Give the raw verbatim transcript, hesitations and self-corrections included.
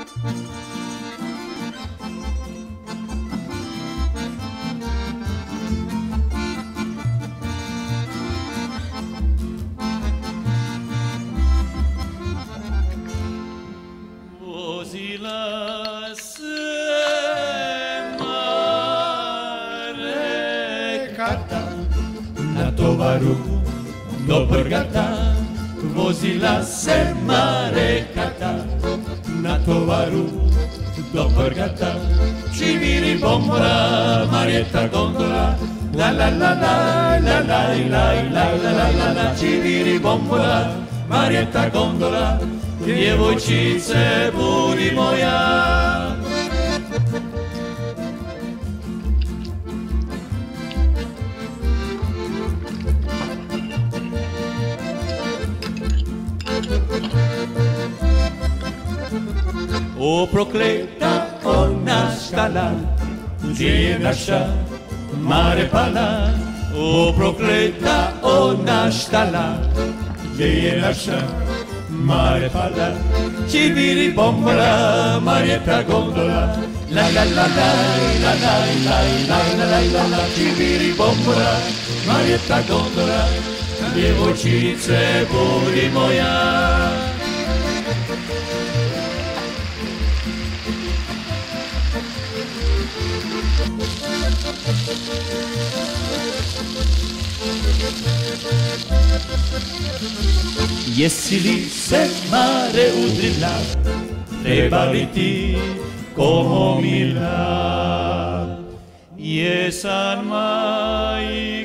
Vozila se mare kata na tovaru do Brgata. Vozila se mare kata na tovaru do Brgata. Čiviri bombora, Marietta gondola, la la la la la la la la la la la. Čiviri bombora, Marietta gondola, djevojčice budi moja. O prokleta ona štala, gdje je naša Marepala. O prokleta ona štala, gdje je naša Marepala. Čiviri bombola, Marietta gondola, la la la la la la la la la la la. Čiviri bombola, Marietta gondola, djevojčice budi moja. Jesi li se mare udrila, treba li ti komo mila? Jesam majka